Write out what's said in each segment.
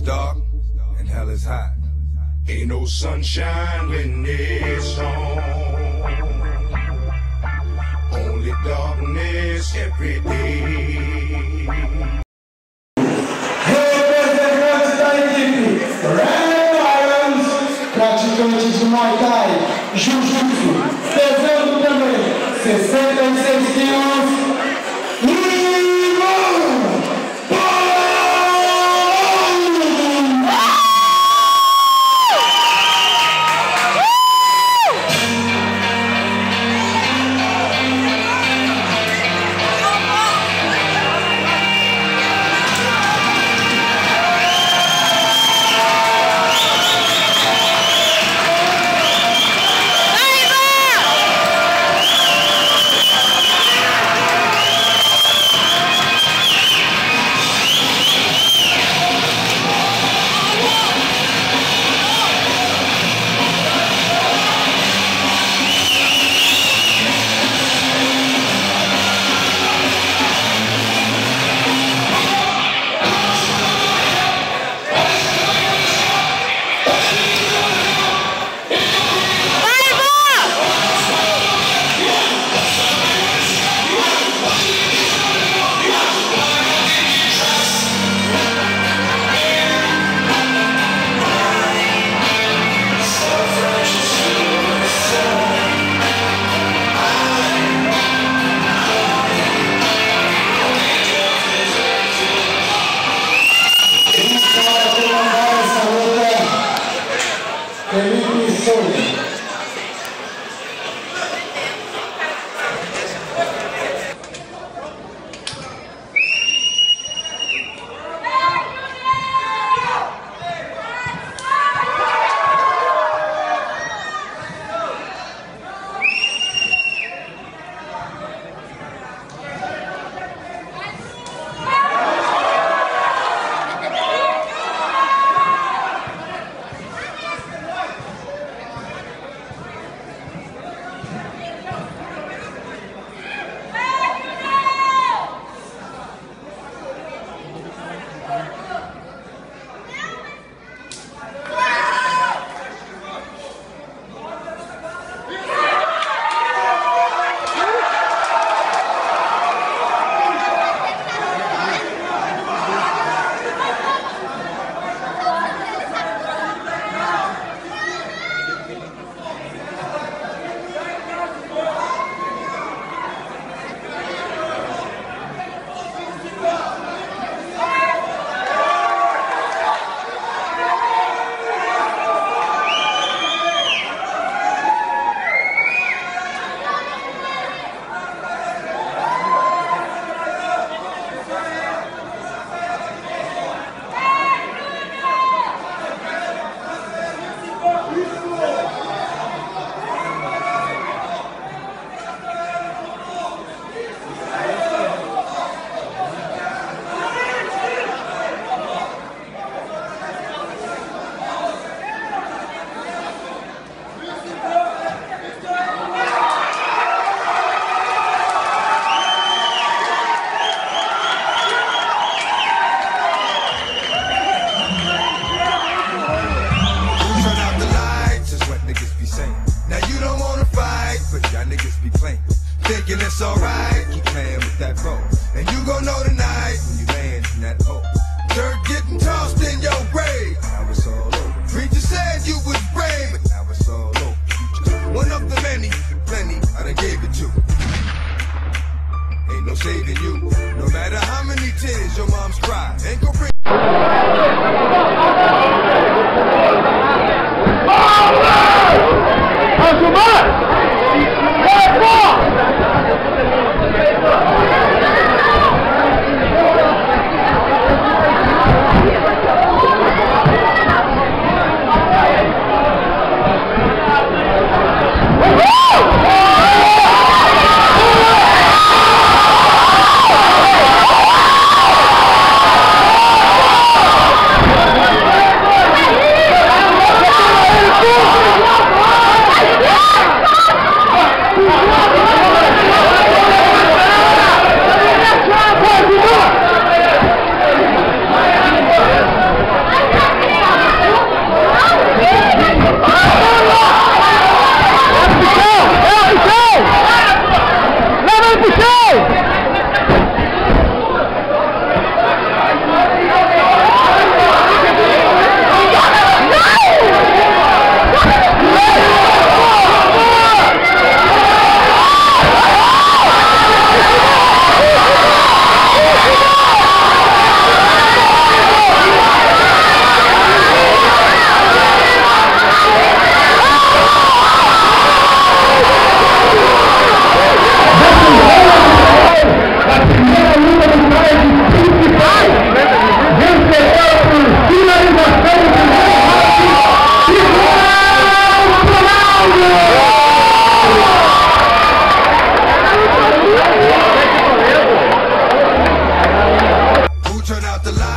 dark and hell is hot. Ain't no sunshine when it's on. Only darkness every day. Praticantes de Muay Thai, Jiu-Jitsu, pesando também 66 quilos e thinking it's alright, keep playing with that bow. And you gon' know tonight when you land in that hole. Dirt getting tossed in your grave, now it's all over. Preacher said you was brave, but now it's all over. One of the many, plenty, I done gave it to. Ain't no saving you, no matter how many tears your mom's cried. Ain't gon' bring.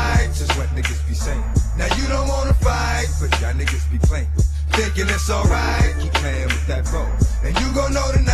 rights is what niggas be saying. Now you don't wanna fight, but y'all niggas be playing. Thinking it's alright, keep playing with that bro. And you gon' know tonight.